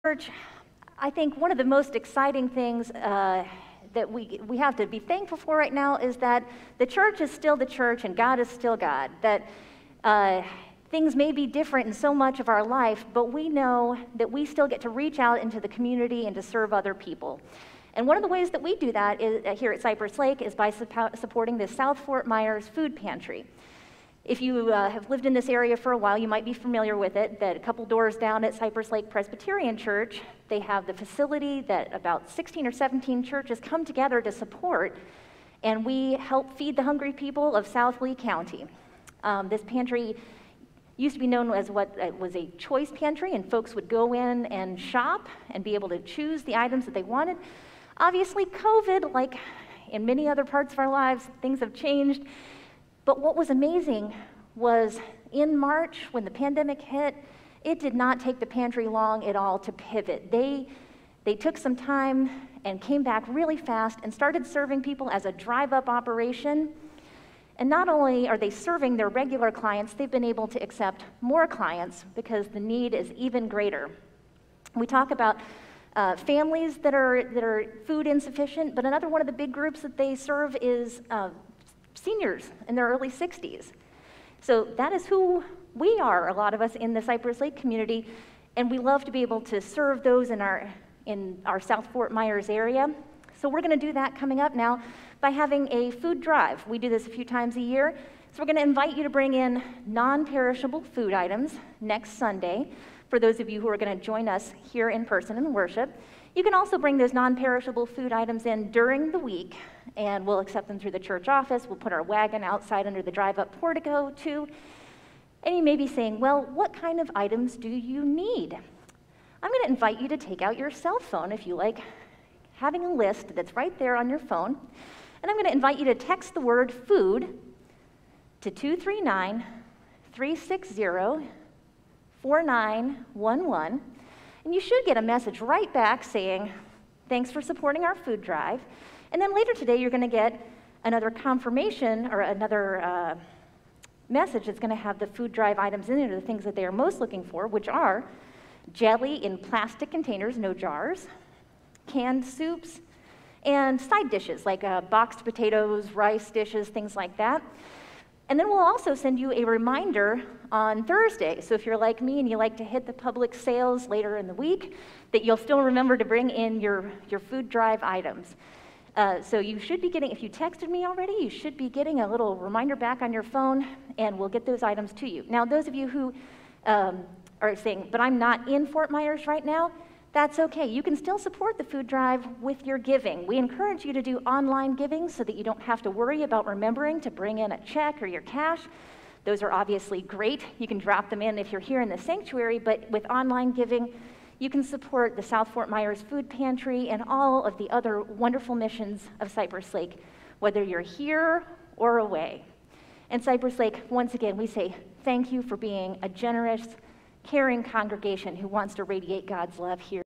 Church, I think one of the most exciting things that we have to be thankful for right now is that the church is still the church and God is still God. That things may be different in so much of our life, but we know that we still get to reach out into the community and to serve other people. And one of the ways that we do that is, here at Cypress Lake is by supporting the South Fort Myers Food Pantry. If you have lived in this area for a while, you might be familiar with it, that a couple doors down at Cypress Lake Presbyterian Church, they have the facility that about 16 or 17 churches come together to support, and we help feed the hungry people of South Lee County. This pantry used to be known as what was a choice pantry, and folks would go in and shop and be able to choose the items that they wanted. Obviously, COVID, like in many other parts of our lives, things have changed. But what was amazing was in March, when the pandemic hit, it did not take the pantry long at all to pivot. They took some time and came back really fast and started serving people as a drive-up operation. And not only are they serving their regular clients, they've been able to accept more clients because the need is even greater. We talk about families that are food insufficient, but another one of the big groups that they serve is seniors in their early 60s. So that is who we are, a lot of us in the Cypress Lake community, and we love to be able to serve those in our South Fort Myers area. So we're going to do that coming up now by having a food drive. We do this a few times a year. So we're going to invite you to bring in non-perishable food items next Sunday for those of you who are going to join us here in person in worship. You can also bring those non-perishable food items in during the week, and we'll accept them through the church office. We'll put our wagon outside under the drive-up portico, too. And you may be saying, well, what kind of items do you need? I'm going to invite you to take out your cell phone if you like having a list that's right there on your phone. And I'm going to invite you to text the word food to 239-360-4911. And you should get a message right back saying, thanks for supporting our food drive. And then later today, you're going to get another confirmation or another message that's going to have the food drive items in it, or the things that they are most looking for, which are jelly in plastic containers, no jars, canned soups, and side dishes like boxed potatoes, rice dishes, things like that. And then we'll also send you a reminder on Thursday. So if you're like me and you like to hit the public sales later in the week, that you'll still remember to bring in your food drive items. So you should be getting, if you texted me already, you should be getting a little reminder back on your phone, and we'll get those items to you. Now, those of you who are saying, but I'm not in Fort Myers right now, that's okay. You can still support the food drive with your giving. We encourage you to do online giving so that you don't have to worry about remembering to bring in a check or your cash. Those are obviously great. You can drop them in if you're here in the sanctuary, but with online giving, you can support the South Fort Myers Food Pantry and all of the other wonderful missions of Cypress Lake, whether you're here or away. And Cypress Lake, once again, we say thank you for being a generous, caring congregation who wants to radiate God's love here.